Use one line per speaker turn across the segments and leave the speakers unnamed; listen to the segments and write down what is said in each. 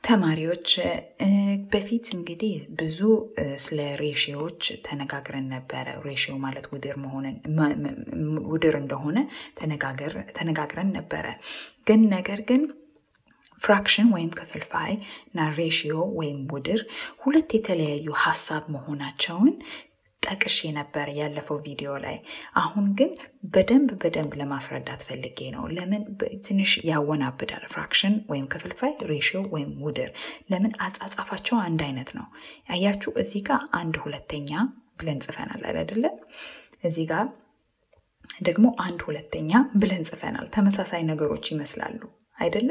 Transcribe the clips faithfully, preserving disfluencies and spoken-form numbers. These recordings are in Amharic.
ተማሪዎች በፊት እንግዲህ ብዙ ስለ ሬሺዮዎች ተነጋግረን ነበር ሬሺዮ ማለት ውድር መሆንን ውድር እንደሆነ ተነጋገር ተነጋግረን ነበር ግን ነገር ግን ፍራክሽን ወይም ክፍልፋይ እና ሬሺዮ ወይም ውድር ሁለት የተለያዩ ሐሳብ መሆናቸውን ጠቅሼ ነበር ያለፈው ቪዲዮ ላይ አሁን ግን በደንብ በደንብ ለማስረዳት ፈልጌ ነው ለምን ትንሽ ያወናብዳል ፍራክሽን ወይም ክፍልፋይ ሬሺዮ ወይም ውድር ለምን አጻጻፋቸው አንድ አይነት ነው አያችሁ እዚህ ጋር አንድ ሁለተኛ ብለን ጽፈናል አይደለ እዚህ ጋር ደግሞ አንድ ሁለተኛ ብለን ጽፈናል ተመሳሳይ ነገሮች ይመስላሉ አይደለ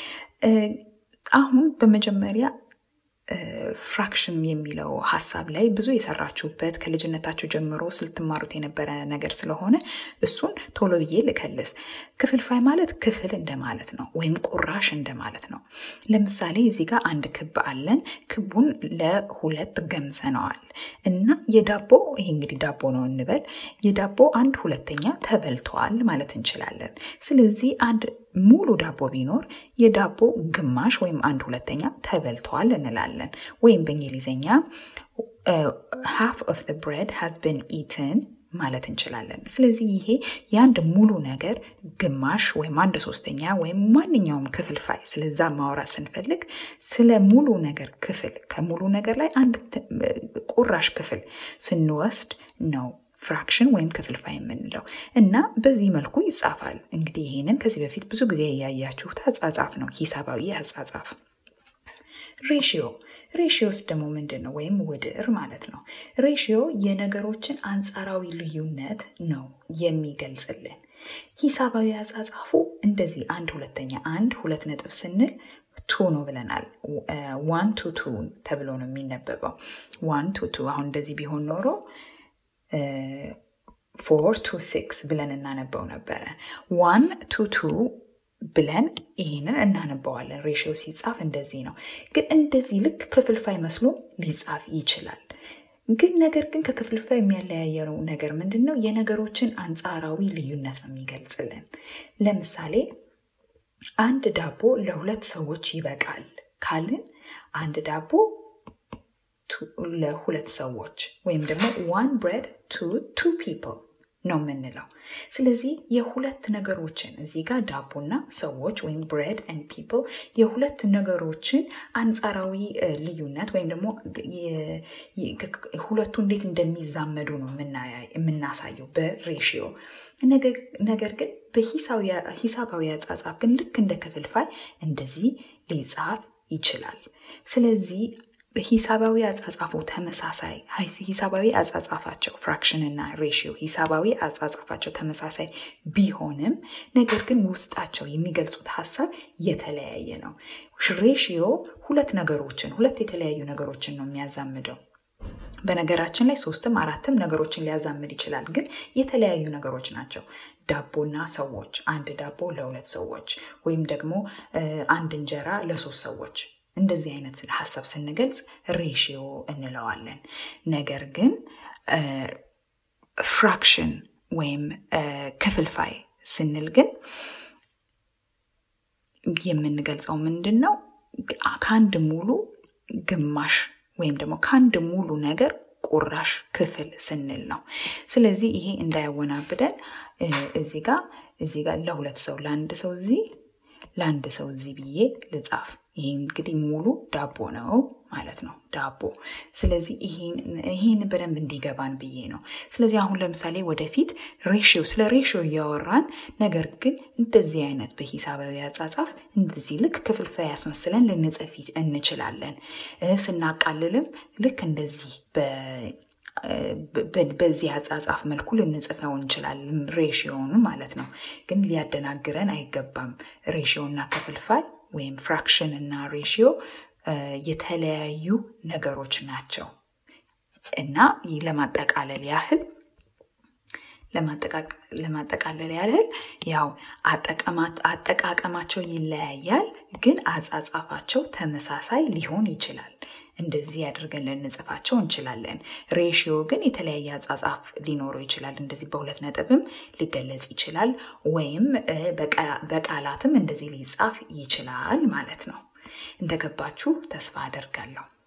አሁን በመጀመሪያ ፍራክሽን የሚለው ሐሳብ ላይ ብዙ የሰራችሁበት ከልጅነታችሁ ጀምሮ ስልትማሩት የነበረ ነገር ስለሆነ እሱን ቶሎ ብዬ ልከልስ ክፍልፋይ ማለት ክፍል እንደማለት ነው ወይም ቁራሽ እንደማለት ነው ለምሳሌ እዚህ ጋር አንድ ክብ አለን ክቡን ለሁለት ገምሰነዋል እና የዳቦ ይሄ እንግዲህ ዳቦ ነው እንበል የዳቦ አንድ ሁለተኛ ተበልቷል ማለት እንችላለን ስለዚህ አንድ ሙሉ ዳቦ ቢኖር የዳቦ ግማሽ ወይም አንድ ሁለተኛ ተበልቷል እንላለን ወይም በእንግሊዘኛ half of the bread has been eaten ማለት እንችላለን ስለዚህ ይሄ የአንድ ሙሉ ነገር ግማሽ ወይም አንድ ሶስተኛ ወይም ማንኛውም ክፍልፋይ ስለዛ ማውራት ስንፈልግ ስለ ሙሉ ነገር ክፍል ከሙሉ ነገር ላይ አንድ ቁራሽ ክፍል ስንወስድ ነው ፍራክሽን ወይም ክፍልፋይ የምንለው እና በዚህ መልኩ ይጻፋል እንግዲህ ይሄንን ከዚህ በፊት ብዙ ጊዜ ያያችሁት አጻጻፍ ነው ሂሳባዊ አጻጻፍ ሬሺዮ ሬሺዮስ ደግሞ ምንድነው ወይም ውድር ማለት ነው ሬሺዮ የነገሮችን አንጻራዊ ልዩነት ነው የሚገልጽልን ሂሳባዊ አጻጻፉ እንደዚህ አንድ ሁለተኛ አንድ ሁለት ነጥብ ስንል two ነው ብለናል one to two ተብሎ ነው የሚነበበው one to two አሁን እንደዚህ ቢሆን ኖሮ Uh, four to six ብለን እናነበው ነበር one to two ብለን ይሄንን እናነበዋለን ሬሺዮ ሲጻፍ እንደዚህ ነው ግን እንደዚህ ልክ ክፍልፋይ መስሎ ሊጻፍ ይችላል ግን ነገር ግን ከክፍልፋይ የሚያለያየው ነገር ምንድነው የነገሮችን አንጻራዊ ልዩነት ነው የሚገልጽልን ለምሳሌ አንድ ዳቦ ለሁለት ሰዎች ይበቃል ካልን አንድ ዳቦ ለሁለት ሰዎች ወይም ደግሞ one bread to two people ነው ምንለው ስለዚህ የሁለት ነገሮችን እዚህ ጋር ዳቦና ሰዎች ወይም bread and people የሁለት ነገሮችን አንጻራዊ ልዩነት ወይም ደግሞ ሁለቱ እንዴት እንደሚዛመዱ ነው የምናሳየው በሬሺዮ ነገር ግን በሂሳባዊ ሂሳባዊ አጻጻፍ ግን ልክ እንደ ክፍልፋይ እንደዚህ ሊጻፍ ይችላል ስለዚህ በሂሳባዊ አጻጻፉ ተመሳሳይ ሂሳባዊ አጻጻፋቸው ፍራክሽን እና ሬሺዮ ሂሳባዊ አጻጻፋቸው ተመሳሳይ ቢሆንም ነገር ግን ውስጣቸው የሚገልጹት ሐሳብ የተለያየ ነው ሬሺዮ ሁለት ነገሮችን ሁለት የተለያዩ ነገሮችን ነው የሚያዛምደው በነገራችን ላይ ሶስትም አራትም ነገሮችን ሊያዛምድ ይችላል ግን የተለያዩ ነገሮች ናቸው ዳቦና ሰዎች አንድ ዳቦ ለሁለት ሰዎች ወይም ደግሞ አንድ እንጀራ ለሶስት ሰዎች እንደዚህ አይነት ሐሳብ ስንገልጽ ሬሺዮ እንለዋለን ነገር ግን ፍራክሽን ወይም ክፍልፋይ ስንል ግን የምንገልጸው ምንድነው ከአንድ ሙሉ ግማሽ ወይም ደግሞ ከአንድ ሙሉ ነገር ቁራሽ ክፍል ስንል ነው ስለዚህ ይሄ እንዳያወናብደን እዚህ ጋር እዚህ ጋር ለሁለት ሰው ለአንድ ሰው እዚህ ለአንድ ሰው እዚህ ብዬ ልጻፍ ይሄ እንግዲህ ሙሉ ዳቦ ነው ማለት ነው ዳቦ ስለዚህ ይሄን ይሄን በደንብ እንዲገባን ብዬ ነው ስለዚህ አሁን ለምሳሌ ወደፊት ሬሺዮ ስለ ሬሺዮ ያወራን ነገር ግን እንደዚህ አይነት በሂሳባዊ አጻጻፍ እንደዚህ ልክ ክፍልፋይ ያስመስለን ልንጽፍ እንችላለን ስናቃልልም ልክ እንደዚህ በ በዚህ አጻጻፍ መልኩ ልንጽፈው እንችላለን ሬሺዮን ማለት ነው ግን ሊያደናግረን አይገባም ሬሺዮና ክፍልፋይ ወይም ፍራክሽን እና ሬሺዮ የተለያዩ ነገሮች ናቸው እና ለማጠቃለል ያህል ለማጠቃለል ያህል ያው አጠቃቀማቸው ይለያያል ግን አጻጻፋቸው ተመሳሳይ ሊሆን ይችላል እንደዚህ አድርገን ልንጽፋቸው እንችላለን ሬሺዮ ግን የተለያየ አጻጻፍ ሊኖረው ይችላል እንደዚህ በሁለት ነጥብም ሊገለጽ ይችላል ወይም በቃላትም እንደዚህ ሊጻፍ ይችላል ማለት ነው እንደገባችሁ ተስፋ አደርጋለሁ።